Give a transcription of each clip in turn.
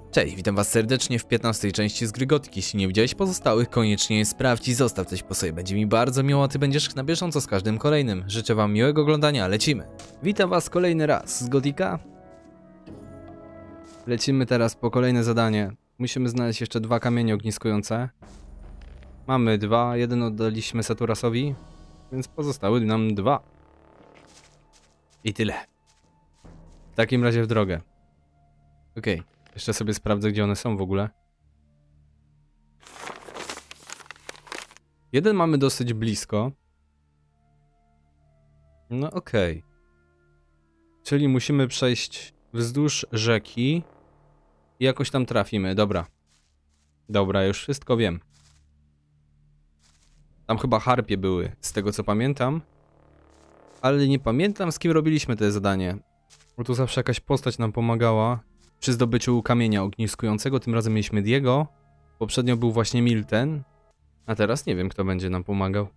Cześć, witam was serdecznie w 15. części z gry Gothic. Jeśli nie widziałeś pozostałych, koniecznie je sprawdź i zostaw coś po sobie. Będzie mi bardzo miło, a ty będziesz na bieżąco z każdym kolejnym. Życzę wam miłego oglądania, lecimy. Witam was kolejny raz z Gothica. Lecimy teraz po kolejne zadanie. Musimy znaleźć jeszcze 2 kamienie ogniskujące. Mamy 2, jeden oddaliśmy Saturasowi, więc pozostały nam 2. I tyle. W takim razie w drogę. Okej. Jeszcze sobie sprawdzę, gdzie one są w ogóle. Jeden mamy dosyć blisko. No okej. Czyli musimy przejść wzdłuż rzeki i jakoś tam trafimy. Dobra. Dobra, już wszystko wiem. Tam chyba harpie były, z tego co pamiętam. Ale nie pamiętam, z kim robiliśmy to zadanie. Bo tu zawsze jakaś postać nam pomagała przy zdobyciu kamienia ogniskującego. Tym razem mieliśmy Diego. Poprzednio był właśnie Milten. A teraz nie wiem, kto będzie nam pomagał.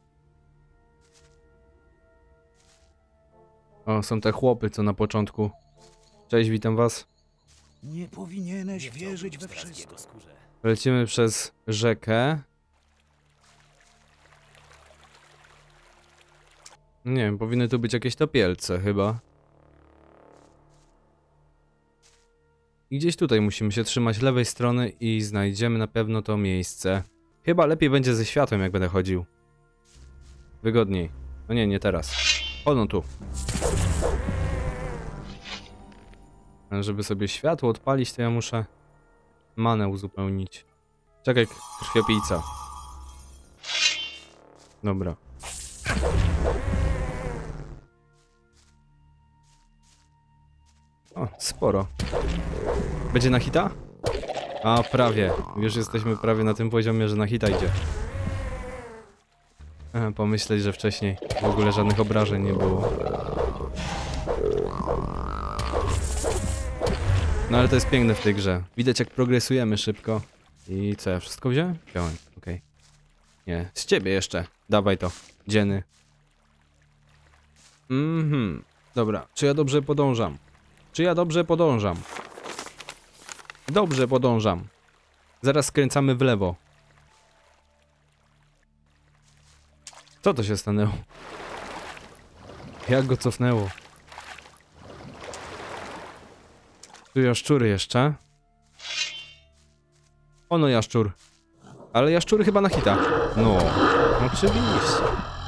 O, są te chłopy, co na początku. Cześć, witam was. Nie powinieneś wierzyć we wszystko. Lecimy przez rzekę. Nie wiem, powinny tu być jakieś topielce chyba. I gdzieś tutaj musimy się trzymać lewej strony i znajdziemy na pewno to miejsce. Chyba lepiej będzie ze światłem, jak będę chodził. Wygodniej. No nie, nie teraz. Chodzą tu. A żeby sobie światło odpalić, to ja muszę manę uzupełnić. Czekaj, krwiopijca. Dobra. O, sporo. Będzie na hita? A, prawie. Już jesteśmy prawie na tym poziomie, że na hita idzie. Pomyśleć, że wcześniej w ogóle żadnych obrażeń nie było. No ale to jest piękne w tej grze. Widać, jak progresujemy szybko. I co, ja wszystko wziąłem? Wziąłem, okej. Nie, z ciebie jeszcze. Dawaj to, dzieny. Dobra, czy ja dobrze podążam? Czy ja dobrze podążam? Dobrze podążam. Zaraz skręcamy w lewo. Co to się stanęło? Jak go cofnęło? Tu jaszczury jeszcze. Ono jaszczur. Ale jaszczury chyba na hita. No, oczywiście.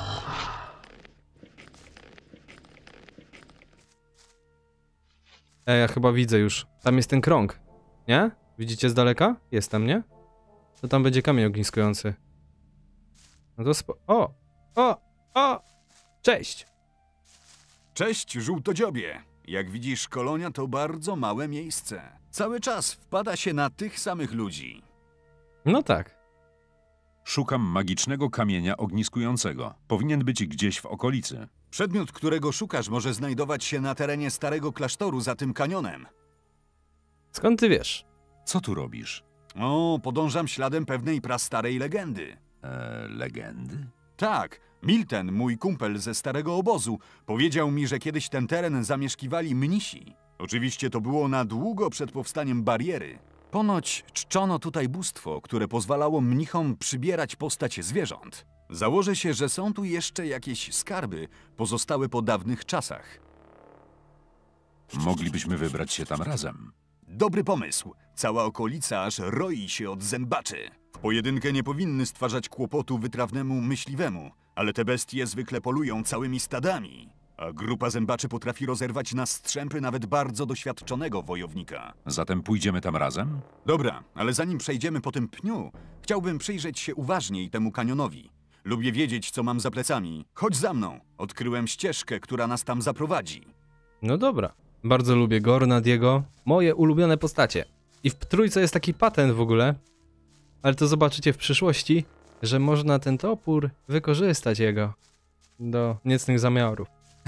Ja chyba widzę już. Tam jest ten krąg. Nie? Widzicie z daleka? Jest tam, nie? To tam będzie kamień ogniskujący. No to O! Cześć! Cześć, żółtodziobie. Jak widzisz, kolonia to bardzo małe miejsce. Cały czas wpada się na tych samych ludzi. No tak. Szukam magicznego kamienia ogniskującego. Powinien być gdzieś w okolicy. Przedmiot, którego szukasz, może znajdować się na terenie starego klasztoru za tym kanionem. Skąd ty wiesz? Co tu robisz? O, podążam śladem pewnej prastarej legendy. Legendy? Tak, Milten, mój kumpel ze starego obozu, powiedział mi, że kiedyś ten teren zamieszkiwali mnisi. Oczywiście to było na długo przed powstaniem bariery. Ponoć czczono tutaj bóstwo, które pozwalało mnichom przybierać postać zwierząt. Założę się, że są tu jeszcze jakieś skarby pozostałe po dawnych czasach. Moglibyśmy wybrać się tam razem. Dobry pomysł. Cała okolica aż roi się od zębaczy. W pojedynkę nie powinny stwarzać kłopotu wytrawnemu myśliwemu, ale te bestie zwykle polują całymi stadami. A grupa zębaczy potrafi rozerwać na strzępy nawet bardzo doświadczonego wojownika. Zatem pójdziemy tam razem? Dobra, ale zanim przejdziemy po tym pniu, chciałbym przyjrzeć się uważniej temu kanionowi. Lubię wiedzieć, co mam za plecami. Chodź za mną. Odkryłem ścieżkę, która nas tam zaprowadzi. No dobra. Bardzo lubię Gorna, Diego. Moje ulubione postacie. I w trójce jest taki patent w ogóle. Ale to zobaczycie w przyszłości, że można ten topór wykorzystać jego do niecnych zamiarów.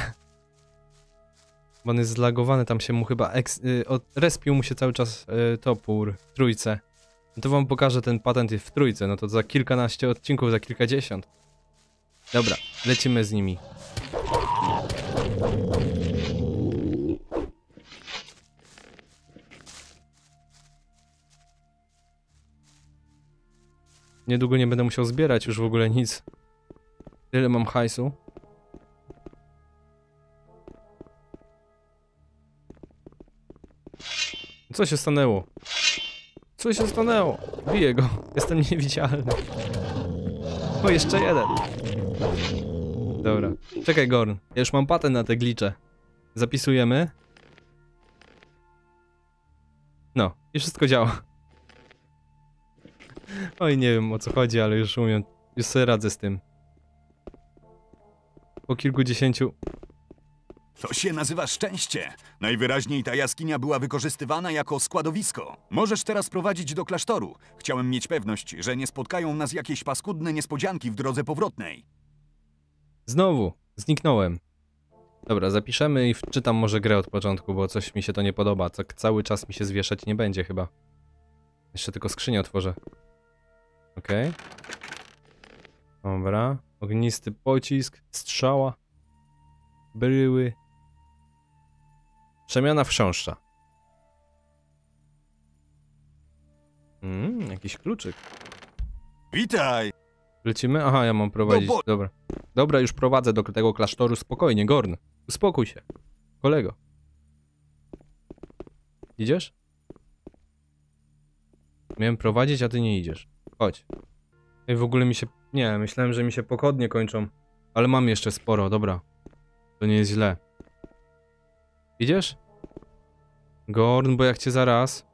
Bo on jest zlagowany, tam się mu chyba respił mu się cały czas topór w trójce. No to wam pokażę ten patent w trójce, no to za kilkanaście odcinków, za kilkadziesiąt. Dobra, lecimy z nimi. Niedługo nie będę musiał zbierać już w ogóle nic. Tyle mam hajsu. Co się stanęło? Co się stanęło? Biję go. Jestem niewidzialny. O, jeszcze jeden. Dobra. Czekaj, Gorn. Ja już mam patent na te glicze. Zapisujemy. No. I wszystko działa. Oj, nie wiem o co chodzi, ale już umiem. Już sobie radzę z tym. Po kilkudziesięciu... To się nazywa szczęście. Najwyraźniej ta jaskinia była wykorzystywana jako składowisko. Możesz teraz prowadzić do klasztoru. Chciałem mieć pewność, że nie spotkają nas jakieś paskudne niespodzianki w drodze powrotnej. Znowu. Zniknąłem. Dobra, zapiszemy i wczytam może grę od początku, bo coś mi się to nie podoba. Tak cały czas mi się zwieszać nie będzie chyba. Jeszcze tylko skrzynię otworzę. Okej. Dobra. Ognisty pocisk, strzała, bryły. Przemiana w chrząszcza. Jakiś kluczyk. Witaj! Lecimy? Aha, ja mam prowadzić. No bo- Dobra. Dobra, już prowadzę do tego klasztoru. Spokojnie, Gorn. Uspokój się. Kolego. Idziesz? Miałem prowadzić, a ty nie idziesz. Chodź. Ej, w ogóle mi się... Nie, myślałem, że mi się pochodnie kończą. Ale mam jeszcze sporo, dobra. To nie jest źle. Idziesz? Gorn, bo jak cię zaraz...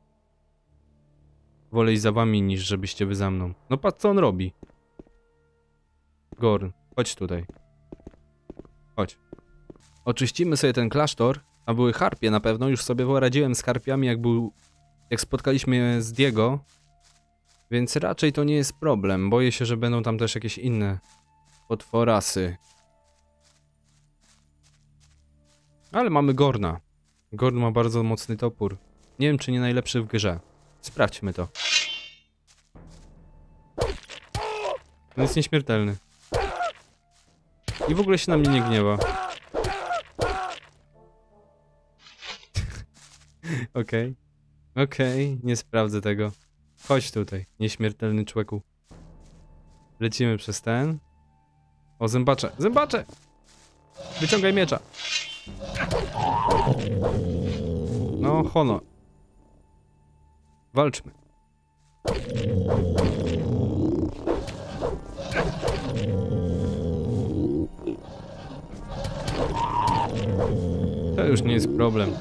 Wolę iść za wami, niż żebyście wy za mną. No patrz, co on robi. Gorn, chodź tutaj. Chodź. Oczyścimy sobie ten klasztor, a były harpie na pewno. Już sobie poradziłem z harpiami, jak spotkaliśmy z Diego. Więc raczej to nie jest problem. Boję się, że będą tam też jakieś inne potworasy. Ale mamy Gorna. Gorn ma bardzo mocny topór. Nie wiem, czy nie najlepszy w grze. Sprawdźmy to. On jest nieśmiertelny. I w ogóle się na mnie nie gniewa. Okej. Okej, nie sprawdzę tego. Chodź tutaj, nieśmiertelny człowieku. Lecimy przez ten. O, zębacze! Zębacze! Wyciągaj miecza! No, honor. Walczmy. To już nie jest problem.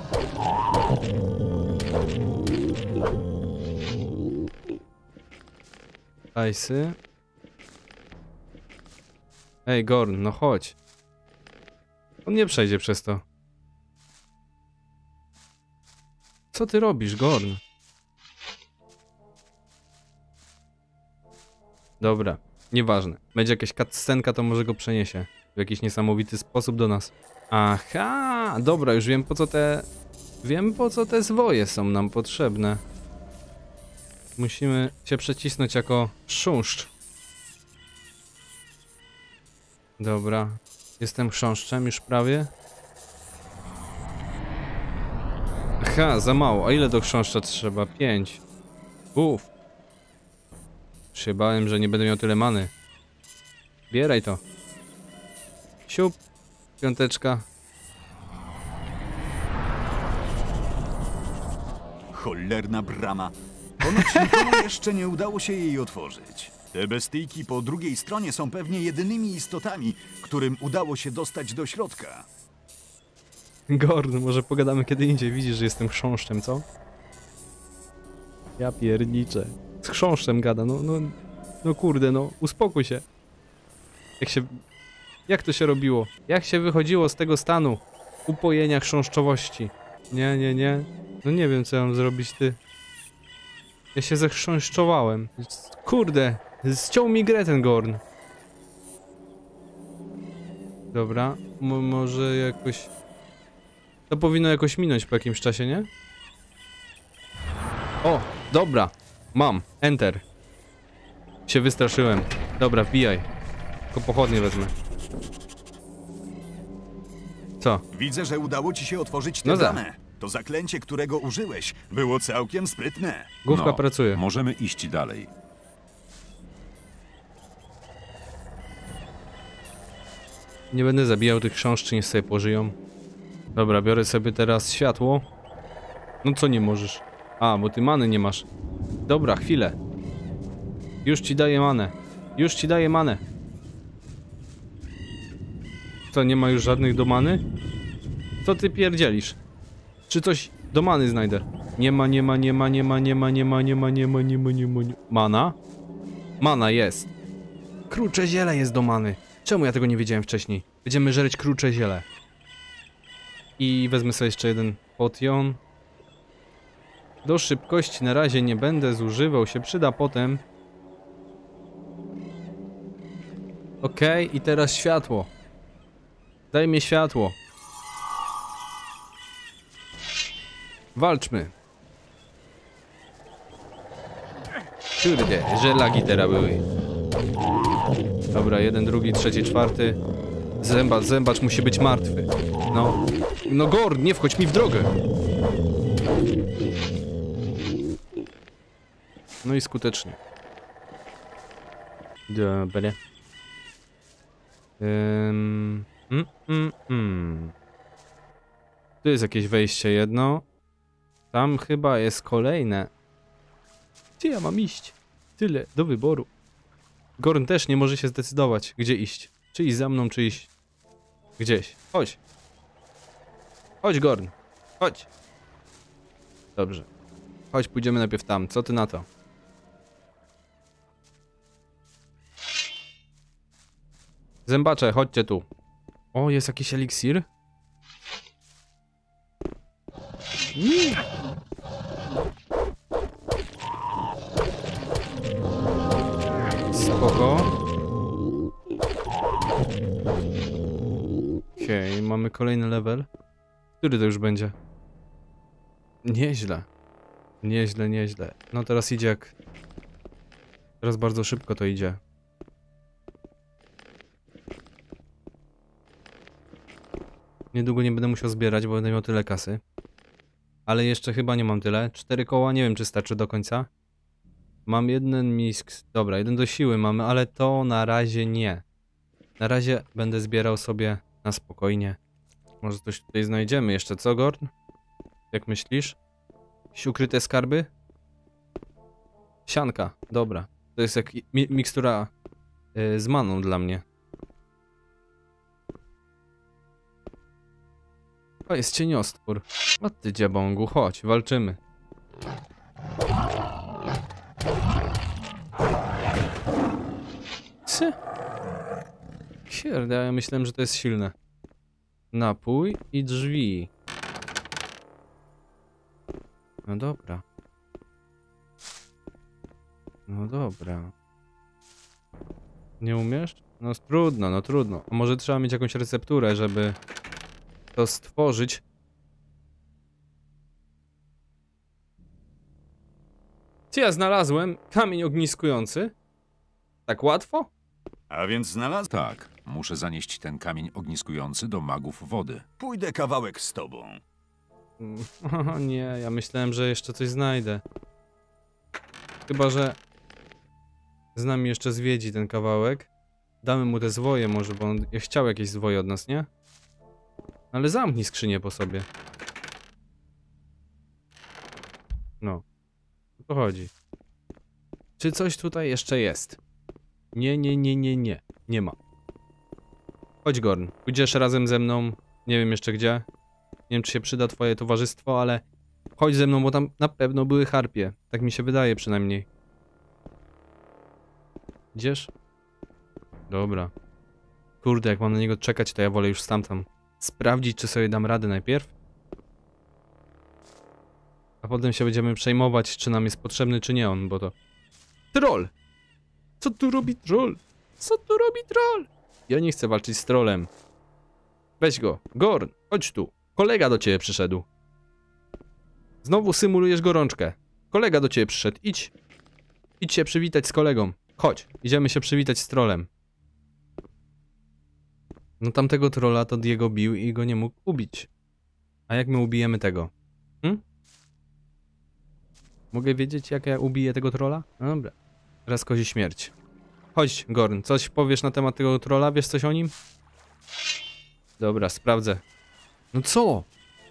Hajsy. Ej, Gorn, no chodź. On nie przejdzie przez to. Co ty robisz, Gorn? Dobra, nieważne. Będzie jakaś cutscenka, to może go przeniesie w jakiś niesamowity sposób do nas. Aha, dobra, już wiem po co te... Wiem po co te zwoje są nam potrzebne. Musimy się przecisnąć jako chrząszcz. Dobra, jestem chrząszczem już prawie. Aha, za mało. A ile do chrząszcza trzeba? 5. Uff. Się bałem, że nie będę miał tyle many. Bieraj to. Siup. Piąteczka. Cholerna brama. Ponoć nikomu jeszcze nie udało się jej otworzyć. Te bestyjki po drugiej stronie są pewnie jedynymi istotami, którym udało się dostać do środka. Gorn, może pogadamy kiedy indziej. Widzisz, że jestem chrząszczem, co? Ja pierniczę. Z chrząszczem gada, no kurde, no uspokój się. Jak to się robiło? Jak się wychodziło z tego stanu upojenia chrząszczowości? Nie. No nie wiem, co ja mam zrobić, ty. Ja się zachrząszczowałem. Kurde, ściął mi grę ten Gorn. Dobra, może jakoś... To powinno jakoś minąć po jakimś czasie, nie? O, dobra. Mam. Enter. Się wystraszyłem. Dobra, wbijaj. Tylko pochodnie wezmę. Co? Widzę, że udało ci się otworzyć tę No bramę. To zaklęcie, którego użyłeś, było całkiem sprytne. Główka pracuje. Możemy iść dalej. Nie będę zabijał tych chrząszczy, niech sobie pożyją. Dobra, biorę sobie teraz światło. No co nie możesz? A, bo ty many nie masz. Dobra, chwilę. Już ci daję manę. Już ci daję manę. Co, nie ma już żadnych do many? Co ty pierdzielisz? Czy coś do many znajdę? Nie ma. Mana? Mana jest. Krucze ziele jest do many. Czemu ja tego nie wiedziałem wcześniej? Będziemy żreć krucze ziele. I wezmę sobie jeszcze jeden potion. Do szybkości na razie nie będę zużywał, się przyda potem. Okej, i teraz światło. Daj mi światło. Walczmy. Kurde, że lagi teraz były. Dobra, jeden, drugi, trzeci, czwarty. Zębacz musi być martwy. No. No Gord, nie wchodź mi w drogę. No i skutecznie. Dobra. Tu jest jakieś wejście jedno. Tam chyba jest kolejne. Gdzie ja mam iść? Tyle do wyboru. Gorn też nie może się zdecydować, gdzie iść. Czy iść za mną, czy iść gdzieś. Chodź. Chodź, Gorn. Chodź. Dobrze. Chodź, pójdziemy najpierw tam. Co ty na to? Zębacze, chodźcie tu. O, jest jakiś eliksir. Spoko. Okej, mamy kolejny level. Który to już będzie? Nieźle. Nieźle. No teraz idzie jak... Teraz bardzo szybko to idzie. Niedługo nie będę musiał zbierać, bo będę miał tyle kasy. Ale jeszcze chyba nie mam tyle. 4 koła, nie wiem czy starczy do końca. Mam jeden misk. Dobra, jeden do siły mamy, ale to na razie nie. Na razie będę zbierał sobie na spokojnie. Może coś tutaj znajdziemy jeszcze, co Gorn? Jak myślisz? Jakieś ukryte skarby? Sianka, dobra. To jest jak mikstura z maną dla mnie. O, jest cieniostwór. O ty dziabągu, chodź, walczymy. Psy? Kurde, ja myślałem, że to jest silne. Napój i drzwi. No dobra. No dobra. Nie umiesz? No trudno, no trudno. A może trzeba mieć jakąś recepturę, żeby to stworzyć. Co ja znalazłem? Kamień ogniskujący? Tak łatwo? A więc znalazł? Tak, muszę zanieść ten kamień ogniskujący do magów wody. Pójdę kawałek z tobą. O nie, ja myślałem, że jeszcze coś znajdę. Chyba, że z nami jeszcze zwiedzi ten kawałek. Damy mu te zwoje może, bo on chciał jakieś zwoje od nas, nie? Ale zamknij skrzynię po sobie. No. O to chodzi. Czy coś tutaj jeszcze jest? Nie. Nie ma. Chodź, Gorn. Pójdziesz razem ze mną. Nie wiem jeszcze gdzie. Nie wiem, czy się przyda twoje towarzystwo, ale chodź ze mną, bo tam na pewno były harpie. Tak mi się wydaje przynajmniej. Idziesz? Dobra. Kurde, jak mam na niego czekać, to ja wolę już stamtąd sprawdzić, czy sobie dam radę najpierw. A potem się będziemy przejmować, czy nam jest potrzebny, czy nie on, bo to... Troll! Co tu robi troll? Co tu robi troll? Ja nie chcę walczyć z trollem. Weź go. Gorn, chodź tu. Kolega do ciebie przyszedł. Znowu symulujesz gorączkę. Kolega do ciebie przyszedł. Idź. Idź się przywitać z kolegą. Chodź. Idziemy się przywitać z trollem. No tamtego trolla to Diego bił i go nie mógł ubić. A jak my ubijemy tego? Mogę wiedzieć, jak ja ubiję tego trolla? No dobra. Teraz kozi śmierć. Chodź, Gorn, coś powiesz na temat tego trolla? Wiesz coś o nim? Dobra, sprawdzę. No co?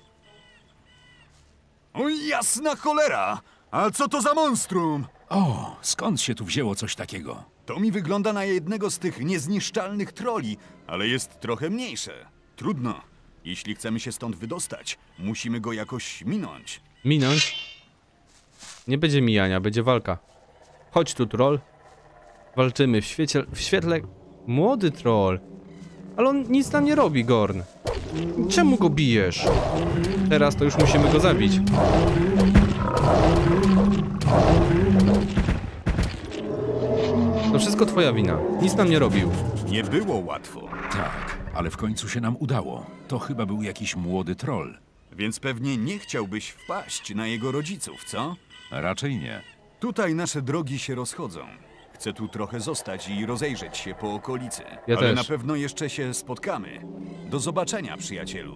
O jasna cholera! A co to za monstrum? O, skąd się tu wzięło coś takiego? To mi wygląda na jednego z tych niezniszczalnych troli, ale jest trochę mniejsze. Trudno. Jeśli chcemy się stąd wydostać, musimy go jakoś minąć. Minąć? Nie będzie mijania, będzie walka. Chodź tu, troll. Walczymy w świetle... Młody troll. Ale on nic nam nie robi, Gorn. Czemu go bijesz? Teraz to już musimy go zabić. To wszystko twoja wina. Nic nam nie robił. Nie było łatwo, Tak, ale w końcu się nam udało. To chyba był jakiś młody troll. więc pewnie nie chciałbyś wpaść na jego rodziców, co? Raczej nie. Tutaj nasze drogi się rozchodzą. Chcę tu trochę zostać i rozejrzeć się po okolicy. Ja ale też. na pewno jeszcze się spotkamy. Do zobaczenia, przyjacielu.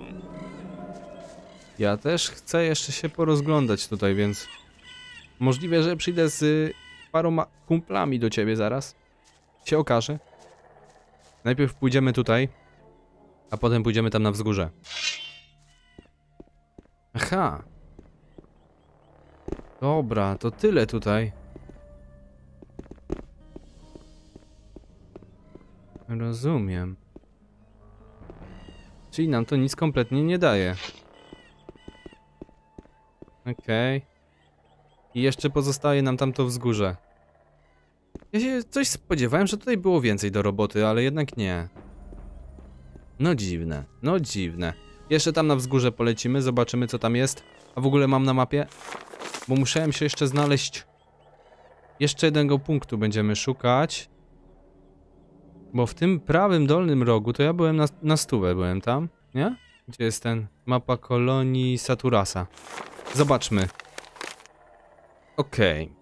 Ja też chcę jeszcze się porozglądać tutaj, więc... Możliwe, że przyjdę z paroma kumplami do ciebie zaraz. Się okaże. Najpierw pójdziemy tutaj, a potem pójdziemy tam na wzgórze. Aha. Dobra, to tyle tutaj. Rozumiem. Czyli nam to nic kompletnie nie daje. Okej. I jeszcze pozostaje nam tamto wzgórze. Ja się coś spodziewałem, że tutaj było więcej do roboty, ale jednak nie. No dziwne, no dziwne. Jeszcze tam na wzgórze polecimy, zobaczymy co tam jest. A w ogóle mam na mapie? Bo musiałem się jeszcze znaleźć. Jeszcze jednego punktu będziemy szukać. Bo w tym prawym dolnym rogu to ja byłem na stówę, byłem tam, nie? Gdzie jest ten mapa kolonii Saturasa? Zobaczmy. Okej.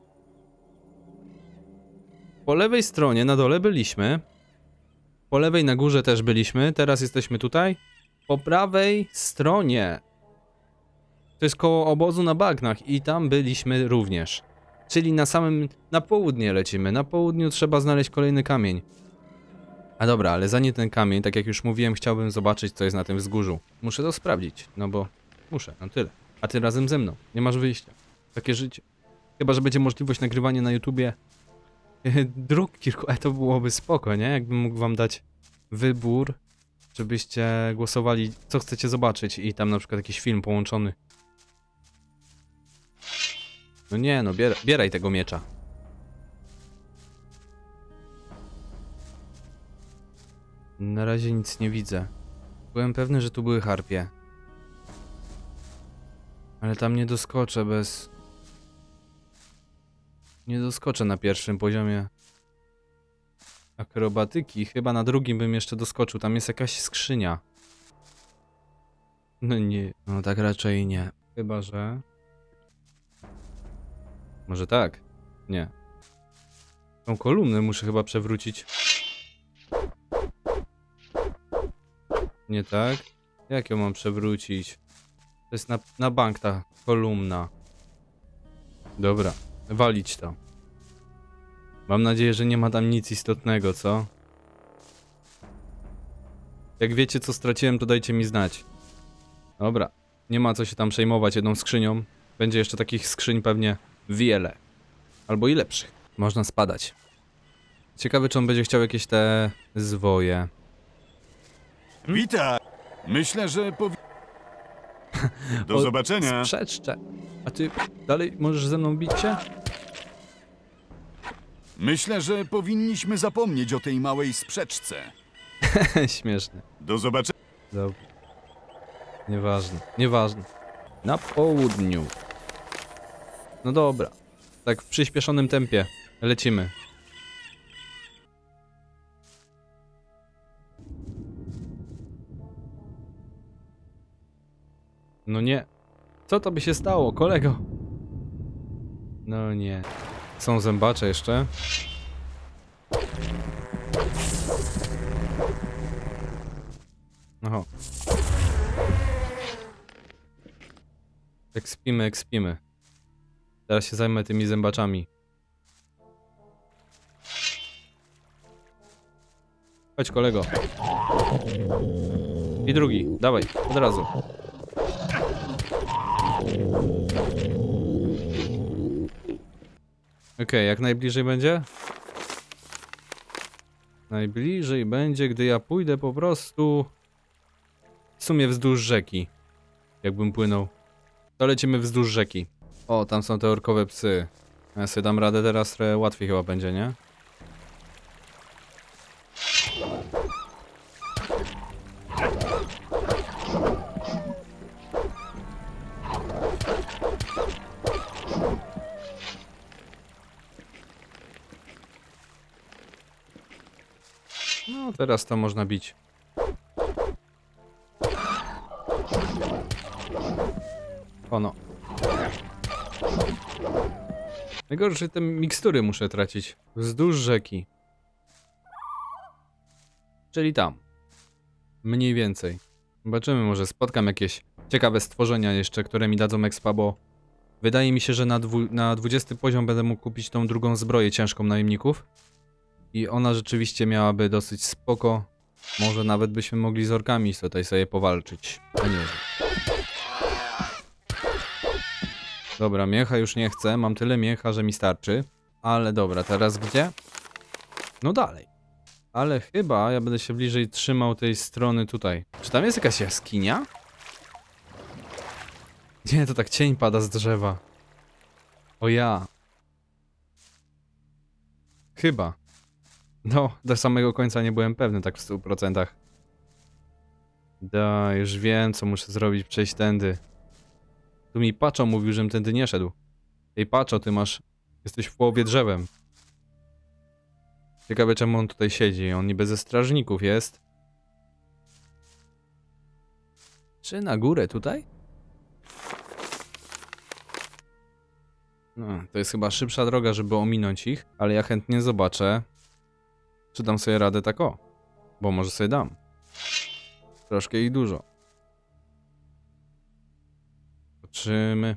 Po lewej stronie na dole byliśmy. Po lewej na górze też byliśmy. Teraz jesteśmy tutaj. Po prawej stronie to jest koło obozu na bagnach i tam byliśmy również. Czyli na południe lecimy. Na południu trzeba znaleźć kolejny kamień. A dobra, ale zanim ten kamień, tak jak już mówiłem, chciałbym zobaczyć co jest na tym wzgórzu. Muszę to sprawdzić, no bo muszę, no tyle. A ty razem ze mną, nie masz wyjścia. Takie życie. Chyba, że będzie możliwość nagrywania na YouTubie dróg kilku, ale to byłoby spoko, nie? Jakbym mógł wam dać wybór, żebyście głosowali, co chcecie zobaczyć i tam na przykład jakiś film połączony. No nie, no bieraj tego miecza. Na razie nic nie widzę. Byłem pewny, że tu były harpie. Ale tam nie doskoczę bez... Nie doskoczę na pierwszym poziomie akrobatyki. Chyba na drugim bym jeszcze doskoczył. Tam jest jakaś skrzynia. No nie. No tak raczej nie. Chyba, że... Może tak? Nie. Tą kolumnę muszę chyba przewrócić. Nie tak? Jak ją mam przewrócić? To jest na bank ta kolumna. Dobra. Walić to. Mam nadzieję, że nie ma tam nic istotnego, co? Jak wiecie, co straciłem, to dajcie mi znać. Dobra. Nie ma co się tam przejmować jedną skrzynią. Będzie jeszcze takich skrzyń pewnie wiele. Albo i lepszych. Można spadać. Ciekawe, czy on będzie chciał jakieś te zwoje. Witaj! Myślę, że Do zobaczenia! Sprzeczcze. A ty dalej możesz ze mną bić się? Myślę, że powinniśmy zapomnieć o tej małej sprzeczce. Śmieszne. Do zobaczenia! Dobra. Nieważne, nieważne. Na południu. No dobra. Tak w przyspieszonym tempie. Lecimy. No nie. Co to by się stało, kolego? No nie. Są zębacze jeszcze. Oho. Ekspimy, ekspimy. Teraz się zajmę tymi zębaczami. Chodź, kolego. I drugi. Dawaj, od razu. Okej, jak najbliżej będzie? Najbliżej będzie, gdy ja pójdę po prostu w sumie wzdłuż rzeki. Jakbym płynął. To lecimy wzdłuż rzeki. O, tam są te orkowe psy. Ja sobie dam radę teraz, trochę łatwiej chyba będzie, nie? No, teraz to można bić. Ono. Najgorsze, że te mikstury muszę tracić. Wzdłuż rzeki. Czyli tam. Mniej więcej. Zobaczymy, może spotkam jakieś ciekawe stworzenia jeszcze, które mi dadzą expa, bo wydaje mi się, że na 20 poziom będę mógł kupić tą drugą zbroję ciężką najemników. I ona rzeczywiście miałaby dosyć spoko. Może nawet byśmy mogli z orkami tutaj sobie powalczyć. A nie. Dobra, miecha już nie chcę. Mam tyle miecha, że mi starczy. Ale dobra, teraz gdzie? No dalej. Ale chyba ja będę się bliżej trzymał tej strony tutaj. Czy tam jest jakaś jaskinia? Nie, to tak cień pada z drzewa. O ja. Chyba. No, do samego końca nie byłem pewny tak w 100%. Da, już wiem, co muszę zrobić, przejść tędy. Tu mi Paczo mówił, żebym tędy nie szedł. Ej, Paczo, ty masz... Jesteś w połowie drzewem. Ciekawe, czemu on tutaj siedzi. On niby ze strażników jest. Czy na górę tutaj? No, to jest chyba szybsza droga, żeby ominąć ich. Ale ja chętnie zobaczę, czy dam sobie radę tak o. Bo może sobie dam. Troszkę ich dużo. Zobaczymy.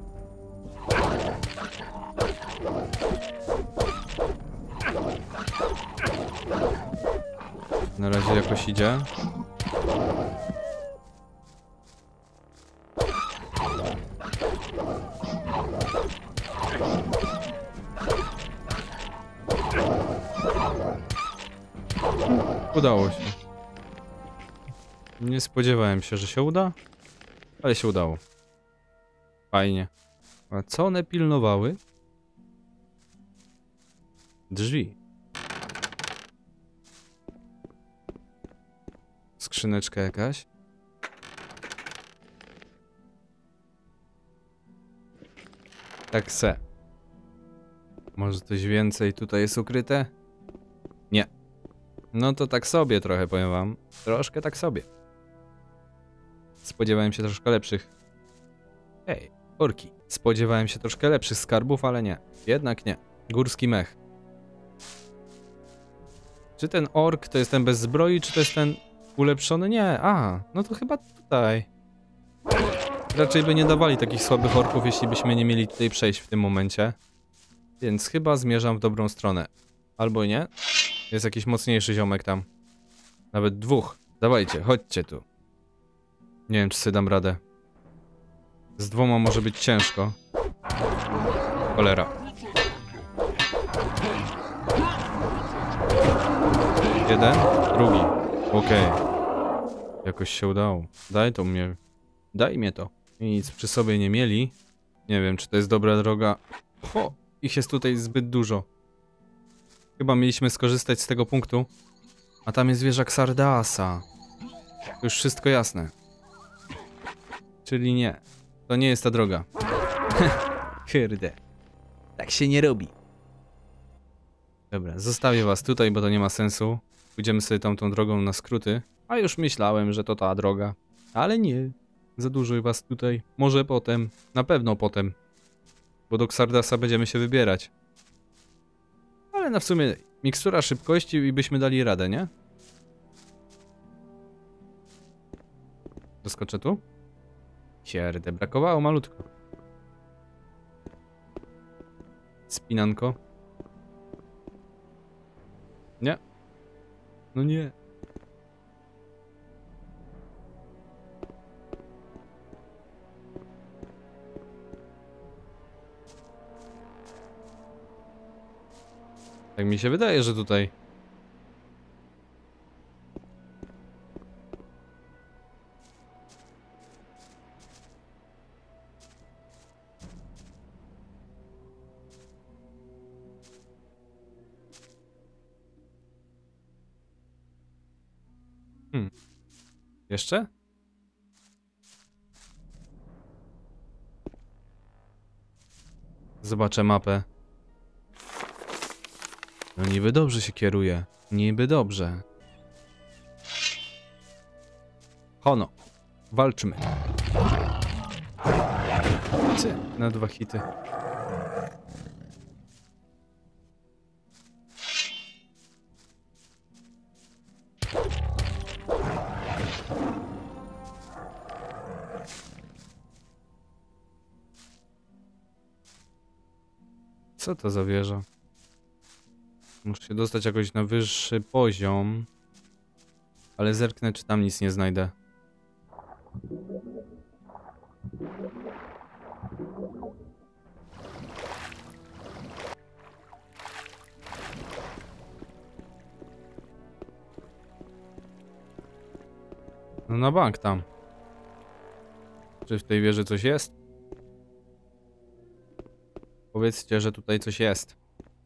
Na razie jakoś idzie. Udało się. Nie spodziewałem się, że się uda, ale się udało. Fajnie. A co one pilnowały? Drzwi. Skrzyneczka jakaś. Tak se. Może coś więcej tutaj jest ukryte? Nie. No to tak sobie trochę, powiem wam. Troszkę tak sobie. Spodziewałem się troszkę lepszych. Ej, orki. Spodziewałem się troszkę lepszych skarbów, ale nie. Jednak nie. Górski mech. Czy ten ork to jest ten bez zbroi, czy to jest ten ulepszony? Nie. A, no to chyba tutaj. Raczej by nie dawali takich słabych orków, jeśli byśmy nie mieli tutaj przejść w tym momencie. Więc chyba zmierzam w dobrą stronę. Albo nie. Jest jakiś mocniejszy ziomek tam. Nawet dwóch. Dawajcie, chodźcie tu. Nie wiem, czy sobie dam radę. Z dwoma może być ciężko. Cholera. Jeden, drugi. Okej. Jakoś się udało. Daj mnie to. I nic przy sobie nie mieli. Nie wiem, czy to jest dobra droga. O, ich jest tutaj zbyt dużo. Chyba mieliśmy skorzystać z tego punktu. A tam jest wieża Xardasa. To już wszystko jasne. Czyli nie. To nie jest ta droga. Kurde. Tak się nie robi. Dobra, zostawię was tutaj, bo to nie ma sensu. Pójdziemy sobie tamtą drogą na skróty. A już myślałem, że to ta droga. Ale nie. Za dużo was tutaj. Może potem. Na pewno potem. Bo do Xardasa będziemy się wybierać. Ale na w sumie mikstura szybkości i byśmy dali radę, nie? Doskoczę tu? Sierde, brakowało malutko. Spinanko. Nie. No nie. Tak mi się wydaje, że tutaj. Jeszcze? Zobaczę mapę. No niby dobrze się kieruje. Niby dobrze. Hono. Walczmy. Ty, na 2 hity. Co to za wieża? Muszę się dostać jakoś na wyższy poziom. Ale zerknę, czy tam nic nie znajdę. No na bank tam. Czy w tej wieży coś jest? Powiedzcie, że tutaj coś jest.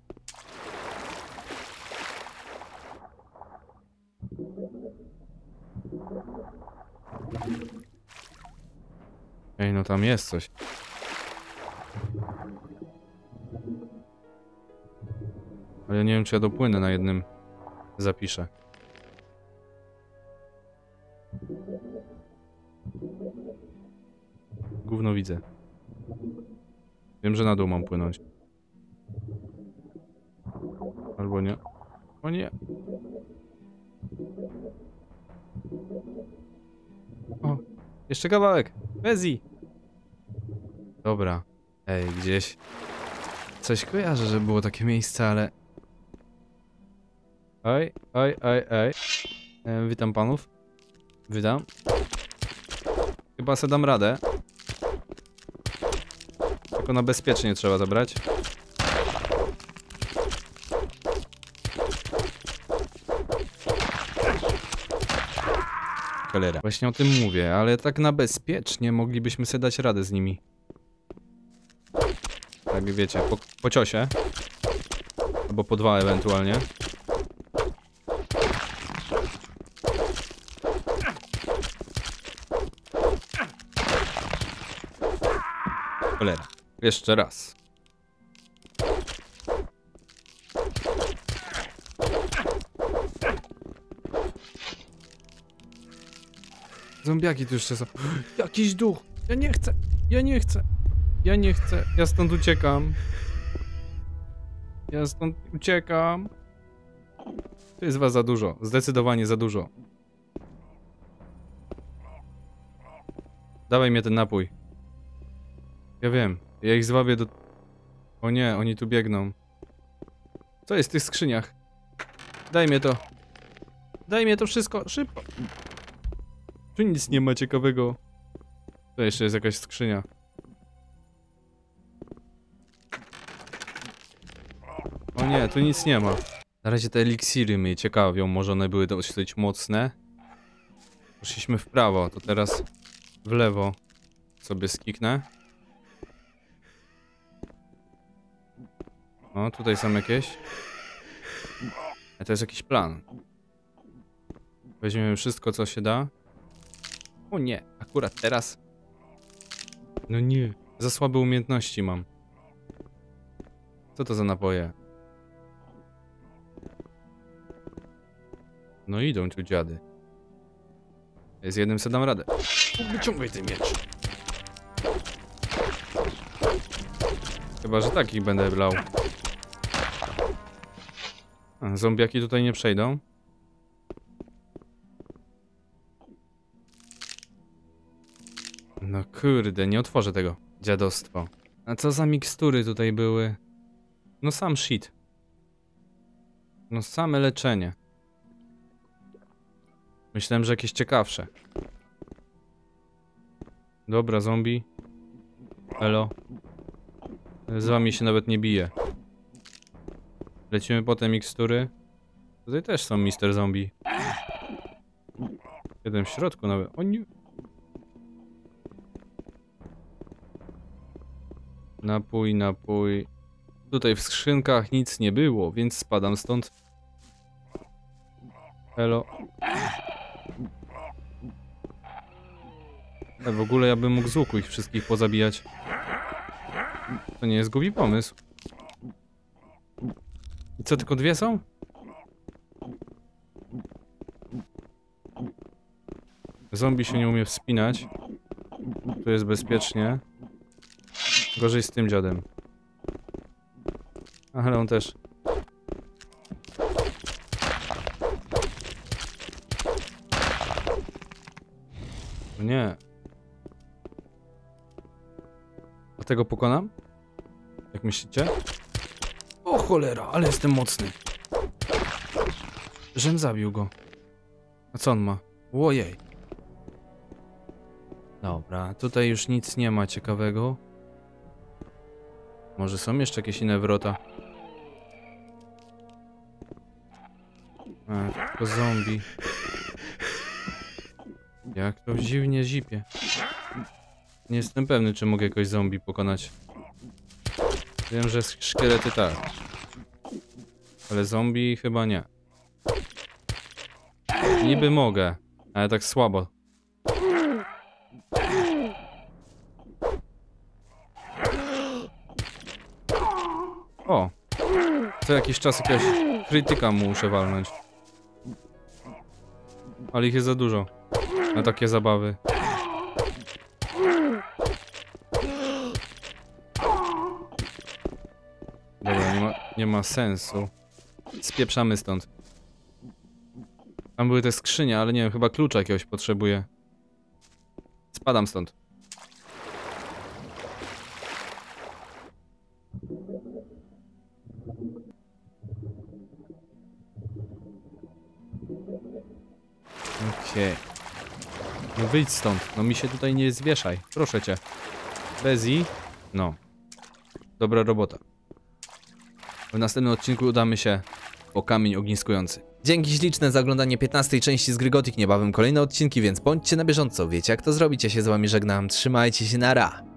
Ej, no tam jest coś. Ale ja nie wiem, czy ja dopłynę na jednym. Zapiszę. Gówno widzę. Wiem, że na dół mam płynąć. Albo nie. O nie. O, jeszcze kawałek. Bezi. Dobra. Ej, gdzieś. Coś kojarzę, że było takie miejsce, ale... Oj, oj, oj, oj. Witam panów. Witam. Chyba se dam radę. Tylko na bezpiecznie trzeba zabrać. Cholera. Właśnie o tym mówię, ale tak na bezpiecznie moglibyśmy sobie dać radę z nimi. Tak wiecie, po ciosie. Albo po 2 ewentualnie. Cholera. Jeszcze raz. Zombiaki tu jeszcze są. Jakiś duch! Ja nie chcę! Ja nie chcę! Ja nie chcę! Ja stąd uciekam! Ja stąd uciekam! To jest was za dużo. Zdecydowanie za dużo. Dawaj mnie ten napój. Ja wiem. Ja ich zwabię do... O nie, oni tu biegną. Co jest w tych skrzyniach? Daj mnie to. Daj mnie to wszystko. Szybko. Tu nic nie ma ciekawego. To jeszcze jest jakaś skrzynia. O nie, tu nic nie ma. Na razie te eliksiry mnie ciekawią. Może one były dosyć mocne. Poszliśmy w prawo, to teraz w lewo sobie skiknę. O, tutaj są jakieś. A to jest jakiś plan. Weźmiemy wszystko, co się da. O nie, akurat teraz. No nie, za słabe umiejętności mam. Co to za napoje? No idą tu dziady. Z jednym se dam radę. Wyciągaj ten miecz. Chyba, że takich będę blał. A, zombiaki tutaj nie przejdą. No kurde, nie otworzę tego. Dziadostwo. A co za mikstury tutaj były? No sam shit. No same leczenie. Myślałem, że jakieś ciekawsze. Dobra, zombie. Elo. Z wami się nawet nie bije. Lecimy po te mikstury. Tutaj też są Mister Zombie. Jeden w środku nawet. O nie. Napój, napój. Tutaj w skrzynkach nic nie było, więc spadam stąd. Elo. W ogóle ja bym mógł z łuku ich wszystkich pozabijać. To nie jest głupi pomysł. I co, tylko dwie są? Zombie się nie umie wspinać. Tu jest bezpiecznie. Gorzej z tym dziadem. Ale on też. O nie. A tego pokonam? Jak myślicie? O cholera, ale jestem mocny. Żem zabił go. A co on ma? Ojej. Dobra, tutaj już nic nie ma ciekawego. Może są jeszcze jakieś inne wrota? A, tylko zombie. Jak to dziwnie zipie. Nie jestem pewny, czy mogę jakoś zombie pokonać. Wiem, że szkielety tak. Ale zombie chyba nie. Niby mogę, ale tak słabo. O! Co jakiś czas jakiegoś krytyka muszę walnąć. Ale ich jest za dużo. Na takie zabawy. Dobra, nie ma sensu. Spieprzamy stąd. Tam były te skrzynie, ale nie wiem, chyba klucza jakiegoś potrzebuję. Spadam stąd. Okej. No wyjdź stąd, no mi się tutaj nie zwieszaj, proszę cię. Bezi. No. Dobra robota. W następnym odcinku udamy się po kamień ogniskujący. Dzięki śliczne za oglądanie 15. części z Gry Gothic. Niebawem kolejne odcinki, więc bądźcie na bieżąco. Wiecie jak to zrobić, ja się z wami żegnam. Trzymajcie się, nara.